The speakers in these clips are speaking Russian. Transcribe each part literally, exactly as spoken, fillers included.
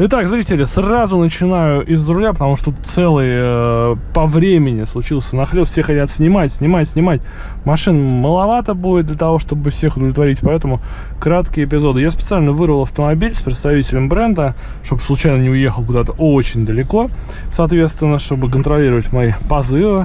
Итак, зрители, сразу начинаю из-за руля, потому что тут целый э, по времени случился нахлёст. Все хотят снимать, снимать, снимать. Машин маловато будет для того, чтобы всех удовлетворить, поэтому краткие эпизоды. Я специально вырвал автомобиль с представителем бренда, чтобы случайно не уехал куда-то очень далеко. Соответственно, чтобы контролировать мои позывы.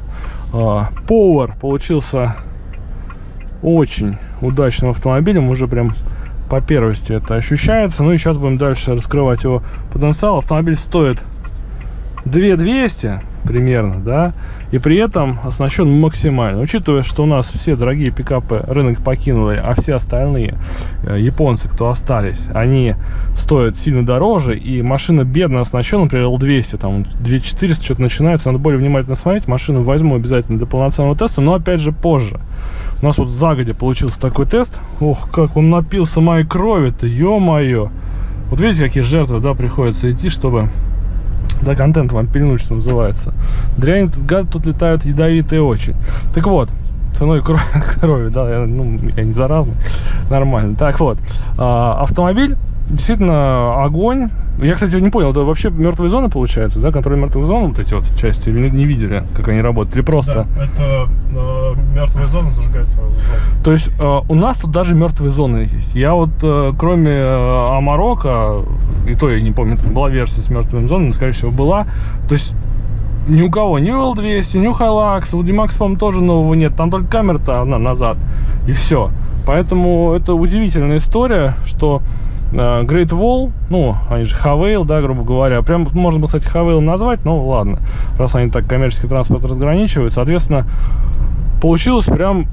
Power получился очень удачным автомобилем, уже прям по первости это ощущается. Ну и сейчас будем дальше раскрывать его потенциал. Автомобиль стоит две тысячи двести примерно, да, и при этом оснащен максимально. Учитывая, что у нас все дорогие пикапы рынок покинули, а все остальные э, японцы, кто остались, они стоят сильно дороже, и машина бедно оснащена, например, эл двести, там две тысячи четыреста что-то начинается, надо более внимательно смотреть. Машину возьму обязательно для полноценного теста, но опять же позже. У нас вот загодя получился такой тест. Ох, как он напился моей крови-то, ё-моё. Вот видите, какие жертвы, да, приходится идти, чтобы, да, контент вам пильнуть, что называется. Дрянь, тут гады тут летают ядовитые очень. Так вот, ценой крови, крови, да, я, ну, я не заразный, нормально. Так вот, а, автомобиль действительно огонь. Я, кстати, не понял, это вообще мертвые зоны получается, да? Контроль мертвых зон, вот эти вот части, или не видели, как они работают? Или просто... Да, это э, мертвые зоны зажигаются. То есть э, у нас тут даже мертвые зоны есть. Я вот, э, кроме э, Амарока, и то я не помню, была версия с мертвыми зонами, скорее всего, была. То есть ни у кого, ни у эл двести, ни у Hilux, у D-Max, по-моему, тоже нового нет. Там только камера-то одна назад, и все. Поэтому это удивительная история, что Great Wall, ну, они же Havail, да, грубо говоря. Прям можно было, кстати, Havail назвать, но ладно, раз они так коммерческий транспорт разграничивают. Соответственно, получилось прям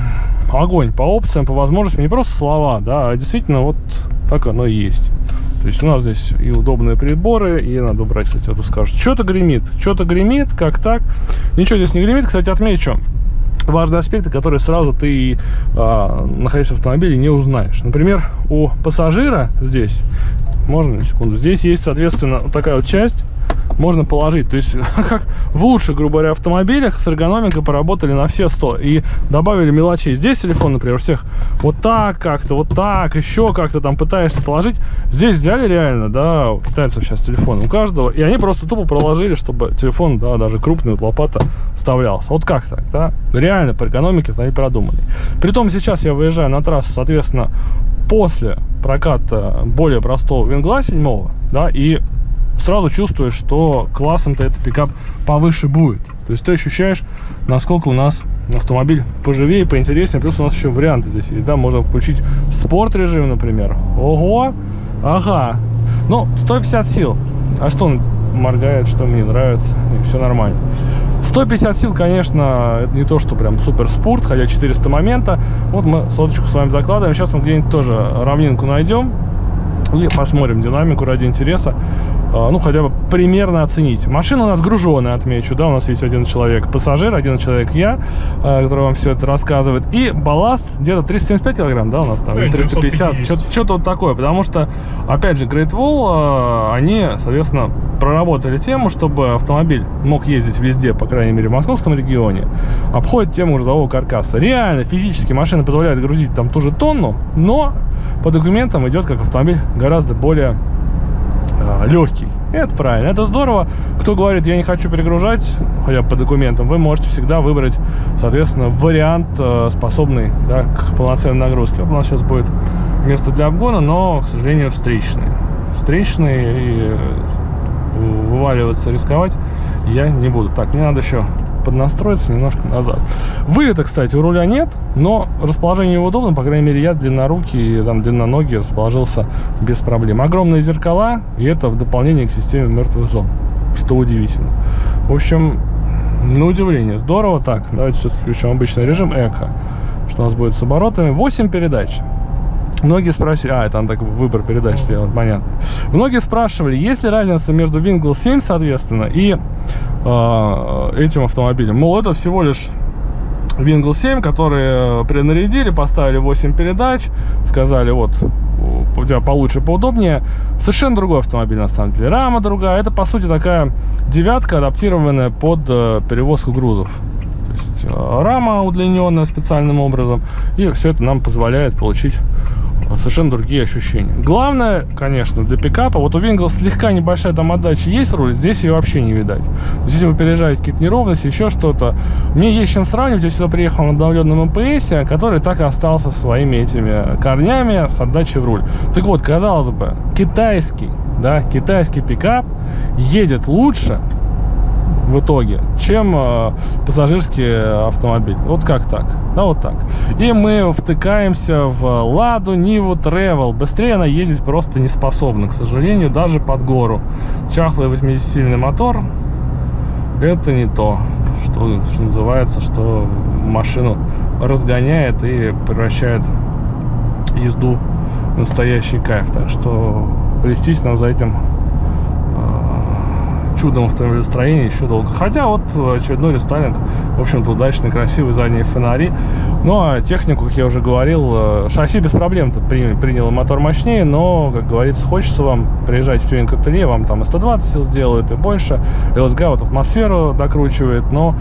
огонь по опциям, по возможностям. Не просто слова, да, а действительно вот так оно и есть. То есть у нас здесь и удобные приборы, и надо убрать, кстати, вот скажут, что-то гремит, что-то гремит, как так. Ничего здесь не гремит, кстати, отмечу важные аспекты, которые сразу ты, а, находясь в автомобиле, не узнаешь. Например, у пассажира здесь, можно на секунду, здесь есть, соответственно, вот такая вот часть, можно положить. То есть, как в лучших, грубо говоря, автомобилях с эргономикой поработали на все сто и добавили мелочей. Здесь телефон, например, у всех вот так как-то, вот так, еще как-то там пытаешься положить. Здесь взяли реально, да, у китайцев сейчас телефон у каждого, и они просто тупо проложили, чтобы телефон, да, даже крупный, вот лопата вставлялся. Вот как так, да? Реально по экономике они продумали. Притом сейчас я выезжаю на трассу, соответственно, после проката более простого Вингла седьмого, да, и сразу чувствуешь, что классом-то этот пикап повыше будет. То есть ты ощущаешь, насколько у нас автомобиль поживее, поинтереснее. Плюс у нас еще варианты здесь есть, да, можно включить спорт режим, например. Ого, ага, ну, сто пятьдесят сил. А что он моргает, что мне нравится, и все нормально. сто пятьдесят сил, конечно, это не то, что прям супер спорт, хотя четыреста момента. Вот мы соточку с вами закладываем. Сейчас мы где-нибудь тоже равнинку найдем и посмотрим динамику ради интереса. Ну, хотя бы примерно оценить. Машина у нас груженая, отмечу, да, у нас есть один человек пассажир, один человек я, который вам все это рассказывает. И балласт где-то триста семьдесят пять килограмм, да, у нас там, или триста пятьдесят, что-то вот такое. Потому что, опять же, Great Wall, они, соответственно, проработали тему, чтобы автомобиль мог ездить везде, по крайней мере, в московском регионе, обходит тему грузового каркаса. Реально, физически машина позволяет грузить там ту же тонну, но по документам идет как автомобиль гораздо более легкий. Это правильно, это здорово. Кто говорит, я не хочу перегружать, хотя бы по документам, вы можете всегда выбрать, соответственно, вариант, способный, да, к полноценной нагрузке. Вот у нас сейчас будет место для обгона, но, к сожалению, встречный. Встречный, и вываливаться, рисковать я не буду. Так, мне надо еще поднастроиться немножко назад. Вылета, кстати, у руля нет, но расположение его удобно. По крайней мере, я длиннорукий, там, длинноногий расположился без проблем. Огромные зеркала, и это в дополнение к системе мертвых зон, что удивительно. В общем, на удивление здорово. Так, давайте все-таки включим обычный режим эко, что у нас будет с оборотами. восемь передач. Многие спросили, а, там так выбор передач сделан, понятно. Многие спрашивали, есть ли разница между Вингл семь, соответственно, и э, этим автомобилем. Мол, это всего лишь Вингл семь, которые принарядили, поставили восемь передач, сказали, вот, у тебя получше, поудобнее. Совершенно другой автомобиль, на самом деле. Рама другая. Это, по сути, такая девятка, адаптированная под э, перевозку грузов. То есть э, рама удлиненная специальным образом. И все это нам позволяет получить совершенно другие ощущения. Главное, конечно, для пикапа, вот у Вингл слегка небольшая там отдача есть в руле, здесь ее вообще не видать. Здесь вы переезжаете какие-то неровности, еще что-то. Мне есть чем сравнивать. Я сюда приехал на обновленном эм пэ эсе, который так и остался со своими этими корнями с отдачей в руль. Так вот, казалось бы, китайский, да, китайский пикап едет лучше в итоге, чем э, пассажирский автомобиль. Вот как так? Да, вот так. И мы втыкаемся в Ладу Ниву Travel. Быстрее она ездить просто не способна, к сожалению, даже под гору. Чахлый восьмидесятисильный мотор — это не то, что, что называется, что машину разгоняет и превращает езду в настоящий кайф. Так что плестись нам за этим чудом автомобилестроения еще долго. Хотя вот очередной рестайлинг, в общем-то, удачный, красивый, задние фонари. Ну, а технику, как я уже говорил, шасси без проблем-то принял, принял мотор мощнее, но, как говорится, хочется вам приезжать в тюнинг-ателье, вам там и сто двадцать сил сделают, и больше. эл эс джи вот атмосферу докручивает, но,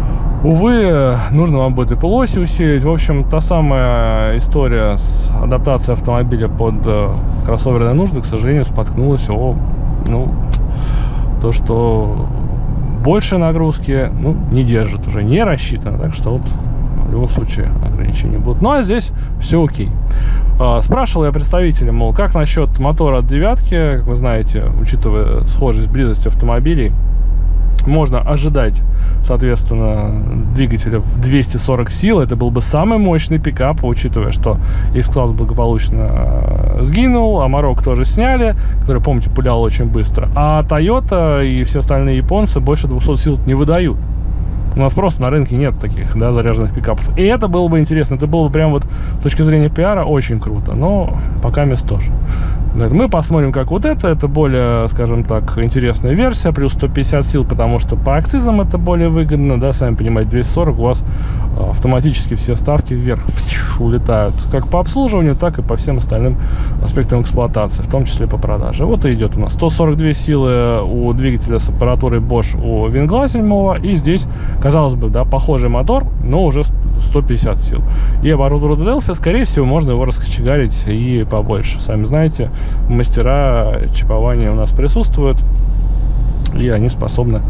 увы, нужно вам будет и полоси усилить. В общем, та самая история с адаптацией автомобиля под кроссоверные нужды, к сожалению, споткнулась о, ну, то, что больше нагрузки, ну, не держит уже, не рассчитано. Так что вот в любом случае ограничения будут. Ну, а здесь все окей. А, спрашивал я представителя, мол, как насчет мотора от девятки. Как вы знаете, учитывая схожесть, близость автомобилей, можно ожидать, соответственно, двигателя в двести сорок сил. Это был бы самый мощный пикап, учитывая, что X-класс благополучно сгинул, Amarok тоже сняли, который, помните, пулял очень быстро. А Toyota и все остальные японцы больше двухсот сил не выдают. У нас просто на рынке нет таких, да, заряженных пикапов. И это было бы интересно. Это было бы прям вот с точки зрения пиара очень круто. Но пока мест тоже. Мы посмотрим, как вот это. Это более, скажем так, интересная версия. Плюс сто пятьдесят сил, потому что по акцизам это более выгодно. Да, сами понимаете, двести сорок у вас автоматически все ставки вверх улетают. Как по обслуживанию, так и по всем остальным аспектам эксплуатации, в том числе по продаже. Вот и идет у нас сто сорок две силы у двигателя с аппаратурой Bosch у Вингла седьмого. И здесь, казалось бы, да, похожий мотор, но уже сто пятьдесят сил. И аппаратура Delphi, скорее всего, можно его раскочегарить и побольше. Сами знаете, мастера чипования у нас присутствуют, и они способны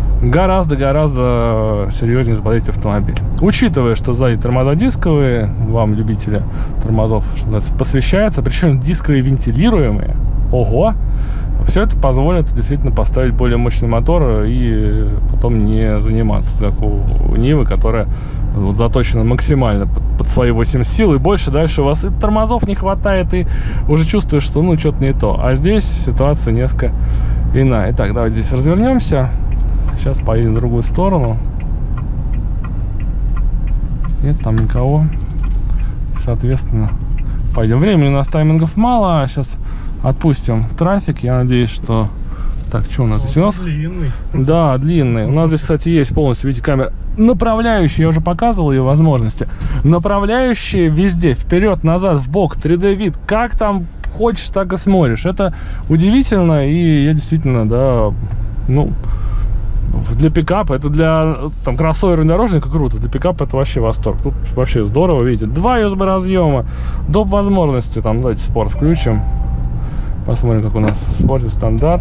гораздо-гораздо серьезнее взбодрить автомобиль. Учитывая, что сзади тормоза дисковые, вам, любители тормозов, что называется, посвящается, причем дисковые вентилируемые. Ого! Все это позволит действительно поставить более мощный мотор и потом не заниматься, как у Нивы, которая вот заточена максимально под, под свои восемьдесят сил и больше. Дальше у вас и тормозов не хватает, и уже чувствуешь, что ну что-то не то. А здесь ситуация несколько иная. Итак, давайте здесь развернемся. Сейчас поедем в другую сторону. Нет там никого. Соответственно, пойдем. Времени у нас таймингов мало. Сейчас отпустим трафик. Я надеюсь, что... Так, что у нас здесь? У нас... Длинный. Да, длинный. У нас здесь, кстати, есть полностью, видите, камера направляющая. Я уже показывал ее возможности. Направляющие везде. Вперед, назад, в бок, три дэ вид. Как там хочешь, так и смотришь. Это удивительно. И я действительно, да, ну... Для пикапа, это для там кроссовера внедорожника круто, для пикапа это вообще восторг. Тут вообще здорово, видите, два ю эс би разъема, доп. Возможности, там, давайте спорт включим, посмотрим, как у нас в спорте стандарт,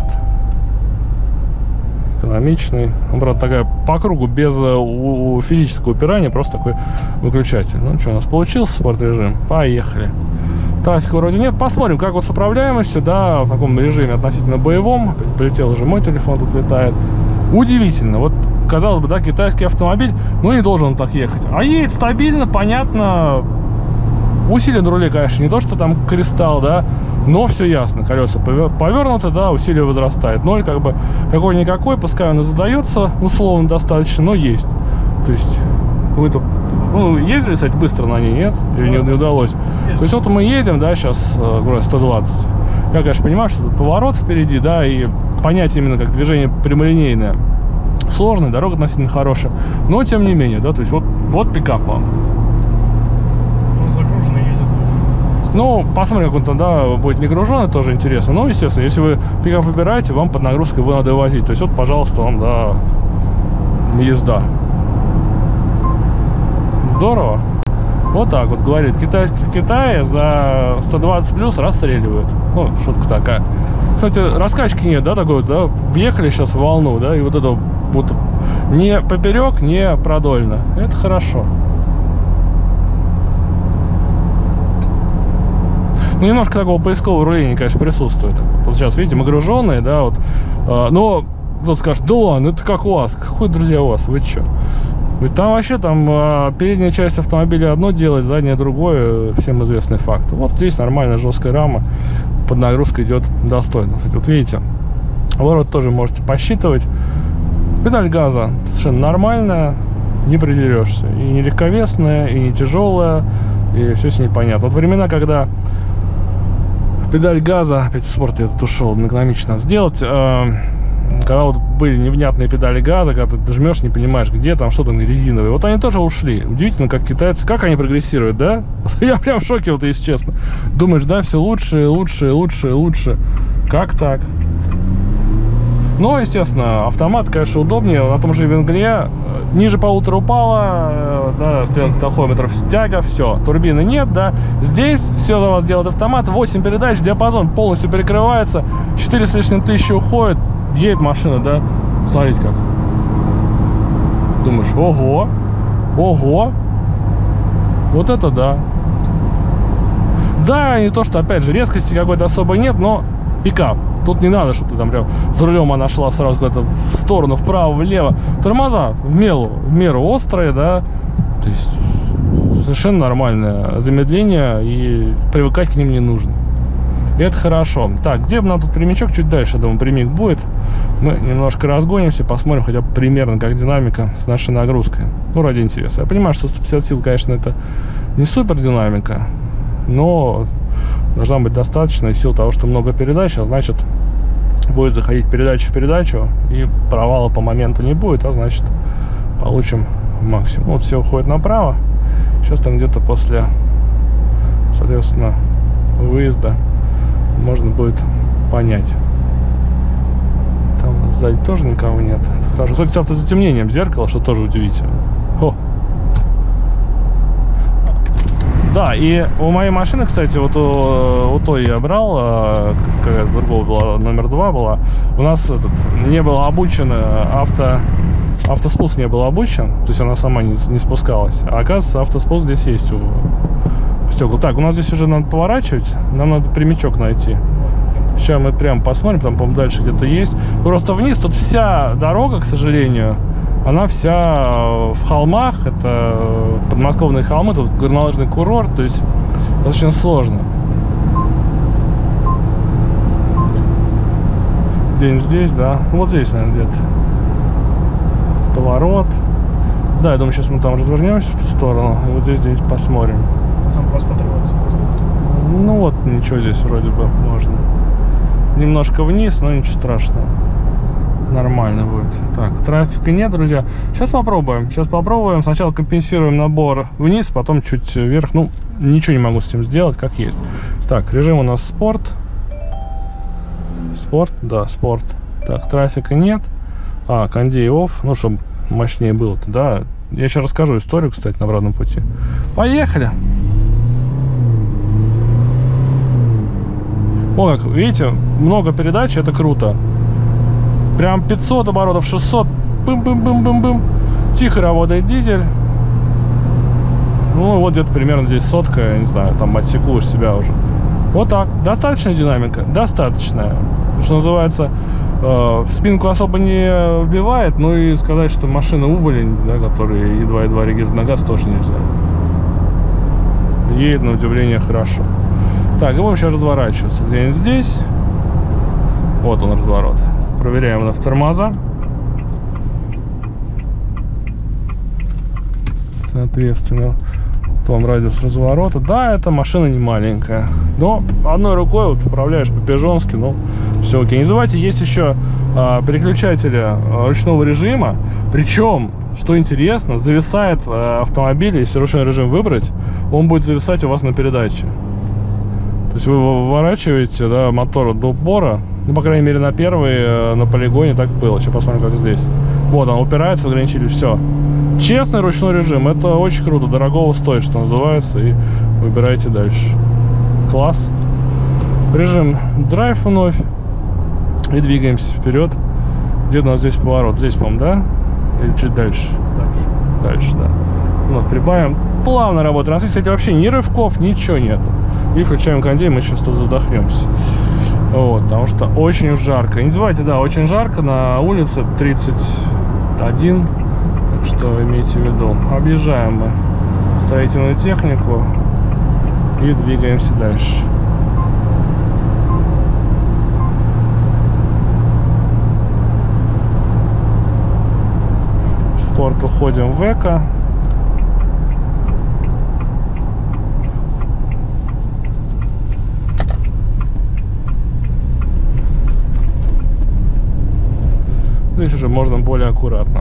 экономичный, он, правда, такая по кругу, без у, у физического упирания, просто такой выключатель. Ну, что у нас получился, спорт режим, поехали. Трафика вроде нет, посмотрим, как вот с управляемостью, да, в таком режиме относительно боевом. Полетел уже мой телефон, тут летает. Удивительно, вот, казалось бы, да, китайский автомобиль, ну, не должен он так ехать. А едет стабильно, понятно. Усилие на руле, конечно, не то, что там кристалл, да, но все ясно. Колеса повернуты, да, усилие возрастает. Ноль, как бы, какой-никакой, пускай он и задается условно достаточно, но есть. То есть, какой-то, ну, ездили, кстати, быстро на ней, нет? Или не, не удалось? То есть, вот мы едем, да, сейчас, говорю, сто двадцать. Я, конечно, понимаю, что тут поворот впереди, да, и понять именно как движение прямолинейное сложно, дорога относительно хорошая, но тем не менее, да, то есть вот, вот пикап вам. Он загруженный, едет лучше. Ну, посмотрим, как он тогда будет не груженный, тоже интересно. Ну, естественно, если вы пикап выбираете, вам под нагрузкой его надо возить. То есть вот, пожалуйста, вам, да, езда. Здорово. Вот так вот говорит. Китайский в Китае за сто двадцать плюс расстреливают. Ну, шутка такая. Кстати, раскачки нет, да, такой вот, да, въехали сейчас в волну, да, и вот это вот не поперек, не продольно. Это хорошо. Ну, немножко такого поискового руления, конечно, присутствует. Вот сейчас, видите, мы груженные, да, вот. А, но кто-то скажет, да ладно, это как у вас. Какой, друзья, у вас? Вы что? Ведь там вообще там а, передняя часть автомобиля одно делает, задняя другое, всем известный факт. Вот здесь нормальная жесткая рама, под нагрузкой идет достойно. Кстати, вот видите, ворот тоже можете посчитывать. Педаль газа совершенно нормальная, не придерешься. И не легковесная, и не тяжелая, и все с ней понятно. Вот времена, когда педаль газа, опять в спорт я тут ушел, экономично сделать, э, когда вот были невнятные педали газа, когда ты жмешь, не понимаешь, где там что-то резиновое. Вот они тоже ушли. Удивительно, как китайцы, как они прогрессируют, да? Я прям в шоке, вот если честно. Думаешь, да, все лучше, лучше, лучше, лучше. Как так? Ну, естественно, автомат, конечно, удобнее. На том же венгре ниже полутора упала, да, стрелка тахометров, тяга, все, турбины нет, да. Здесь все за вас делает автомат, восемь передач, диапазон полностью перекрывается, четыре с лишним тысячи уходит, едет машина, да. Смотрите как. Думаешь, ого, ого, вот это да. Да, не то, что, опять же, резкости какой-то особой нет, но пикап. Тут не надо, чтобы ты там прям за рулем она шла сразу куда-то в сторону, вправо, влево. Тормоза в меру, в меру острые, да. То есть совершенно нормальное замедление, и привыкать к ним не нужно. И это хорошо. Так, где бы нам тут прямичок? Чуть дальше, думаю, прямик будет. Мы немножко разгонимся, посмотрим хотя бы примерно, как динамика с нашей нагрузкой. Ну, ради интереса. Я понимаю, что сто пятьдесят сил, конечно, это не супер динамика, но должна быть достаточно в силу того, что много передач, а значит, будет заходить передача в передачу, и провала по моменту не будет, а значит, получим максимум. Вот все уходит направо. Сейчас там где-то после, соответственно, выезда можно будет понять. Там сзади тоже никого нет. Это хорошо. Кстати, с автозатемнением зеркала, что тоже удивительно. О! Да, и у моей машины, кстати, вот у, у той я брал, какая-то другого была, номер два была, у нас этот, не было обучен, авто, автоспуск не был обучен, то есть она сама не, не спускалась. А оказывается, автоспуск здесь есть у стекла. Так, у нас здесь уже надо поворачивать, нам надо прямичок найти. Сейчас мы прям посмотрим, там, по-моему, дальше где-то есть. Просто вниз тут вся дорога, к сожалению, она вся в холмах, это подмосковные холмы, тут горнолыжный курорт, то есть достаточно сложно. Где-нибудь здесь, да, вот здесь, наверное, где-то поворот. Да, я думаю, сейчас мы там развернемся в ту сторону, и вот здесь, здесь посмотрим. Там просматривается. Ну вот, ничего здесь вроде бы можно. Немножко вниз, но ничего страшного. Нормально будет. Так, трафика нет, друзья. Сейчас попробуем. Сейчас попробуем. Сначала компенсируем набор вниз, потом чуть вверх. Ну, ничего не могу с этим сделать, как есть. Так, режим у нас спорт. Спорт, да, спорт. Так, трафика нет. А, кондей off. Ну, чтобы мощнее было-то, да. Я еще расскажу историю, кстати, на обратном пути. Поехали. О, как, видите, много передач, это круто. Прям пятьсот оборотов, шестьсот, бым-бым-бым-бым-бым. Тихо работает дизель. Ну, вот где-то примерно здесь сотка, я не знаю, там отсеку себя уже. Вот так. Достаточная динамика? Достаточная. Что называется, э, в спинку особо не вбивает, ну и сказать, что машина уволень, да, который едва-едва реагирует на газ, тоже нельзя. Едет, на удивление, хорошо. Так, и будем сейчас разворачиваться где-нибудь здесь. Вот он, разворот. Проверяем на тормоза. Соответственно, вот вам радиус разворота. Да, эта машина не маленькая, но одной рукой вот управляешь по-пижонски, ну, все окей. Не забывайте, есть еще а, переключатели а, ручного режима. Причем, что интересно, зависает а, автомобиль, если ручной режим выбрать, он будет зависать у вас на передаче. То есть вы выворачиваете, да, мотор до упора, Ну, по крайней мере, на первой, на полигоне так было. Сейчас посмотрим, как здесь. Вот, он упирается в ограничитель, все. Честный ручной режим, это очень круто, дорогого стоит, что называется, и выбирайте дальше. Класс. Режим драйв вновь. И двигаемся вперед. Где у нас здесь поворот? Здесь, по-моему, да? Или чуть дальше? Дальше. Дальше, да. Вот, прибавим. Плавно работает. У нас, кстати, вообще ни рывков, ничего нету. И включаем кондей, мы сейчас тут задохнемся. Вот, потому что очень жарко. Не забывайте, да, очень жарко. На улице тридцать один. Так что имейте в виду. Объезжаем мы строительную технику и двигаемся дальше. В спорт уходим в эко. Здесь уже можно более аккуратно.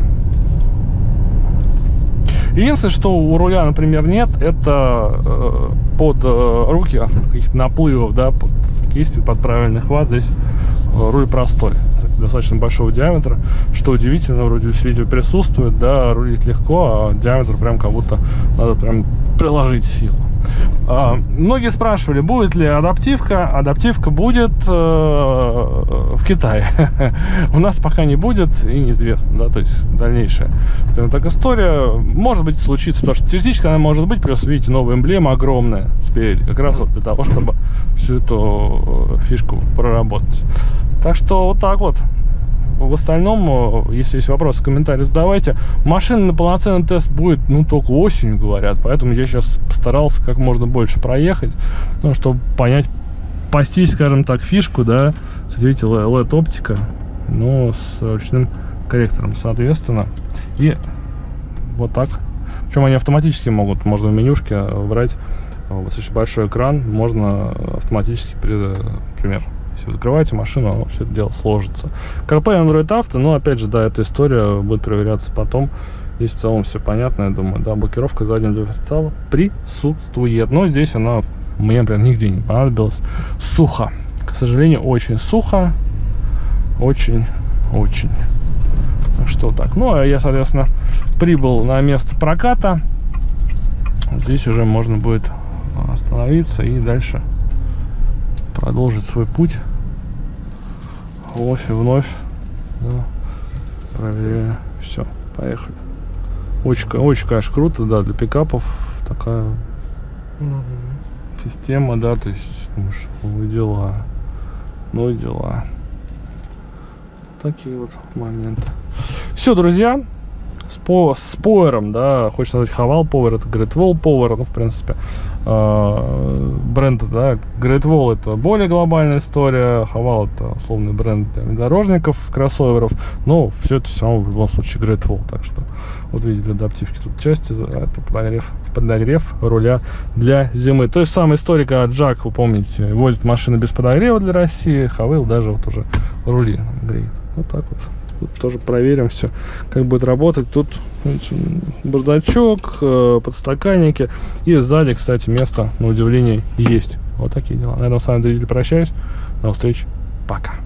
Единственное, что у руля, например, нет, это э, под э, руки каких-то наплывов, да, под кистью, под правильный хват. Здесь э, руль простой, достаточно большого диаметра, что удивительно, вроде усилитель присутствует, да, рулить легко, а диаметр прям как будто надо прям приложить силу. А, многие спрашивали, будет ли адаптивка. Адаптивка будет э, в Китае. У нас пока не будет и неизвестно, да, то есть дальнейшая. Так история может быть случится, потому что теоретически она может быть, плюс видите, новая эмблема огромная спереди, как раз вот для того, чтобы всю эту фишку проработать. Так что вот так вот. В остальном, если есть вопросы, комментарии задавайте. Машина на полноценный тест будет, ну, только осенью, говорят. Поэтому я сейчас постарался как можно больше проехать, ну, чтобы понять, постичь, скажем так, фишку, да. Кстати, видите, эл и ди-оптика, но с ручным корректором, соответственно. И вот так. Причем они автоматически могут, можно в менюшке брать достаточно большой экран, можно автоматически, например, если вы закрываете машину, оно все это дело сложится. КРП Android Auto, но опять же, да, эта история будет проверяться потом. Здесь в целом все понятно, я думаю. Да, блокировка заднего дифференциала присутствует. Но здесь она мне, например, нигде не понадобилась. Сухо. К сожалению, очень сухо. Очень-очень. Что так. Ну, а я, соответственно, прибыл на место проката. Здесь уже можно будет остановиться и дальше продолжить свой путь. Вновь и вновь. Да. Проверяю. Все, поехали. Очень, очень, конечно, круто, да, для пикапов такая mm-hmm. система, да, то есть, ну и дела. Ну и дела. Такие вот моменты. Все, друзья. С, по, с Power, да, хочется назвать Haval Power, это Great Wall Power, ну, в принципе, э, бренд, да, Great Wall это более глобальная история, Haval это условный бренд для внедорожников, кроссоверов, но все это все равно в любом случае Great Wall, так что, вот видите, для адаптивки тут части, это подогрев, подогрев руля для зимы. То есть самая история, когда Джак, вы помните, возит машины без подогрева для России, Haval даже вот уже рули греет, вот так вот. Тут тоже проверим все, как будет работать. Тут, видите, бардачок, э, подстаканники. И сзади, кстати, место, на удивление, есть. Вот такие дела. На этом с вами, зрители, прощаюсь. До встречи. Пока.